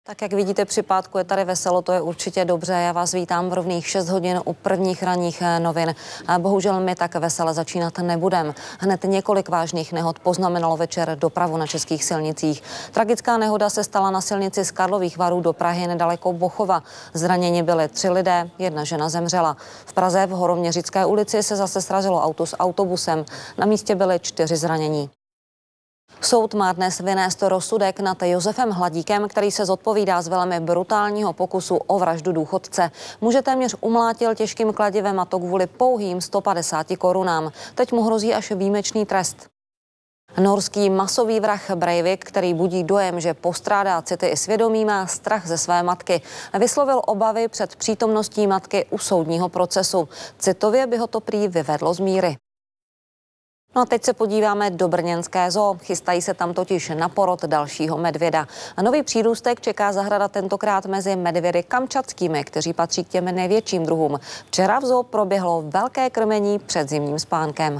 Tak jak vidíte, při pátku je tady veselo, to je určitě dobře. Já vás vítám v rovných 6 hodin u prvních ranních novin. Bohužel my tak vesele začínat nebudem. Hned několik vážných nehod poznamenalo večer dopravu na českých silnicích. Tragická nehoda se stala na silnici z Karlových Varů do Prahy nedaleko Bochova. Zraněni byli 3 lidé, 1 žena zemřela. V Praze v Horoměřické ulici se zase srazilo auto s autobusem. Na místě byli 4 zranění. Soud má dnes vynést rozsudek nad Josefem Hladíkem, který se zodpovídá z velmi brutálního pokusu o vraždu důchodce. Muže téměř umlátil těžkým kladivem, a to kvůli pouhým 150 korunám. Teď mu hrozí až výjimečný trest. Norský masový vrah Breivik, který budí dojem, že postrádá city i svědomí, má strach ze své matky. Vyslovil obavy před přítomností matky u soudního procesu. Citově by ho to prý vyvedlo z míry. No a teď se podíváme do brněnské zoo. Chystají se tam totiž na porod dalšího medvěda. A nový přírůstek čeká zahrada tentokrát mezi medvědy kamčatskými, kteří patří k těm největším druhům. Včera v zoo proběhlo velké krmení před zimním spánkem.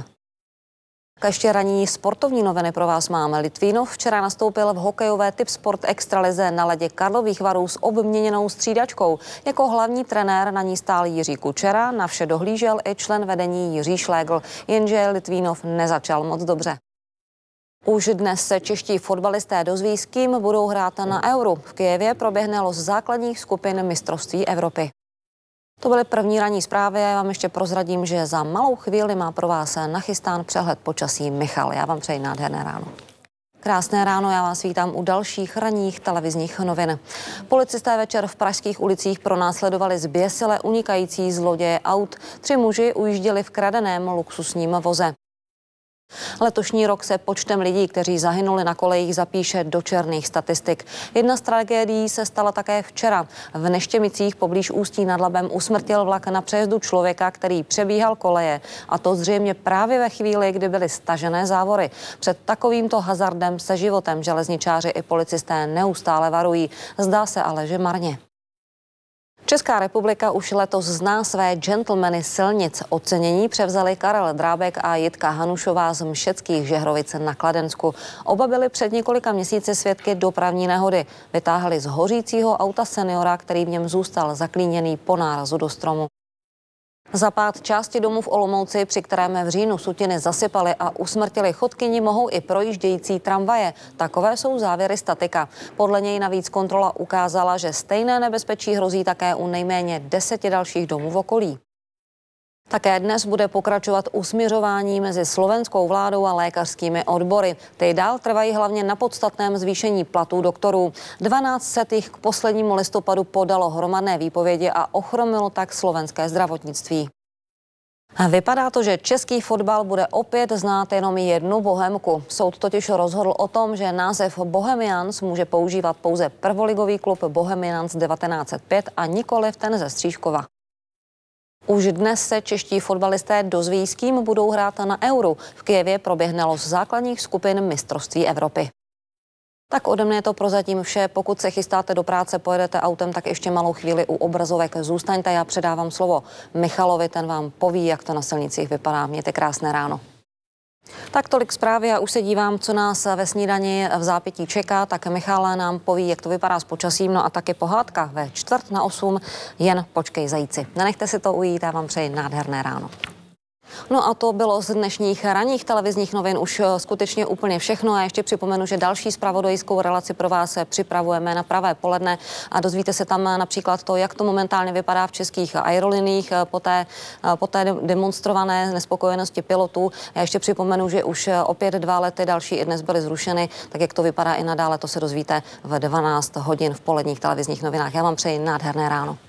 A ještě ranní sportovní noviny pro vás máme. Litvínov včera nastoupil v hokejové typ sport extralize na ledě Karlových Varů s obměněnou střídačkou. Jako hlavní trenér na ní stál Jiří Kučera, na vše dohlížel i člen vedení Jiří Šlégl, jenže Litvínov nezačal moc dobře. Už dnes se čeští fotbalisté dozví, s kým budou hrát na Euru. V Kyjevě proběhne los základních skupin mistrovství Evropy. To byly první ranní zprávy. Já vám ještě prozradím, že za malou chvíli má pro vás nachystán přehled počasí Michal. Já vám přeji nádherné ráno. Krásné ráno, já vás vítám u dalších ranních televizních novin. Policisté večer v pražských ulicích pronásledovali zběsile unikající zloděje aut. 3 muži ujížděli v kradeném luxusním voze. Letošní rok se počtem lidí, kteří zahynuli na kolejích, zapíše do černých statistik. Jedna z tragédií se stala také včera. V Neštěmicích poblíž Ústí nad Labem usmrtil vlak na přejezdu člověka, který přebíhal koleje. A to zřejmě právě ve chvíli, kdy byly stažené závory. Před takovýmto hazardem se životem železničáři i policisté neustále varují. Zdá se ale, že marně. Česká republika už letos zná své gentlemany silnic. Ocenění převzali Karel Drábek a Jitka Hanušová z Mšeckých Žehrovic na Kladensku. Oba byli před několika měsíci svědky dopravní nehody. Vytáhli z hořícího auta seniora, který v něm zůstal zaklíněný po nárazu do stromu. Za části domu v Olomouci, při kterém v říjnu sutiny zasypaly a usmrtili chodkyni, mohou i projíždějící tramvaje. Takové jsou závěry statika. Podle něj navíc kontrola ukázala, že stejné nebezpečí hrozí také u nejméně 10 dalších domů v okolí. Také dnes bude pokračovat usmiřování mezi slovenskou vládou a lékařskými odbory. Ty dál trvají hlavně na podstatném zvýšení platů doktorů. 1200 jich k poslednímu listopadu podalo hromadné výpovědi a ochromilo tak slovenské zdravotnictví. Vypadá to, že český fotbal bude opět znát jenom jednu Bohemku. Soud totiž rozhodl o tom, že název Bohemians může používat pouze prvoligový klub Bohemians 1905 a nikoliv ten ze Stříškova. Už dnes se čeští fotbalisté dozví, s kým budou hrát na Euru. V Kyjevě proběhne los základních skupin mistrovství Evropy. Tak ode mě je to prozatím vše. Pokud se chystáte do práce, pojedete autem, tak ještě malou chvíli u obrazovek zůstaňte. Já předávám slovo Michalovi, ten vám poví, jak to na silnicích vypadá. Mějte krásné ráno. Tak tolik zprávy, já už se dívám, co nás ve snídani v zápětí čeká, tak Michal nám poví, jak to vypadá s počasím, no a taky pohádka ve 7:45, jen počkej zajíci. Nenechte si to ujít, já vám přeji nádherné ráno. No a to bylo z dnešních ranních televizních novin už skutečně úplně všechno. A ještě připomenu, že další zpravodajskou relaci pro vás připravujeme na pravé poledne a dozvíte se tam například to, jak to momentálně vypadá v českých aeroliních po té demonstrované nespokojenosti pilotů. Já ještě připomenu, že už opět 2 lety další i dnes byly zrušeny, tak jak to vypadá i nadále, to se dozvíte v 12 hodin v poledních televizních novinách. Já vám přeji nádherné ráno.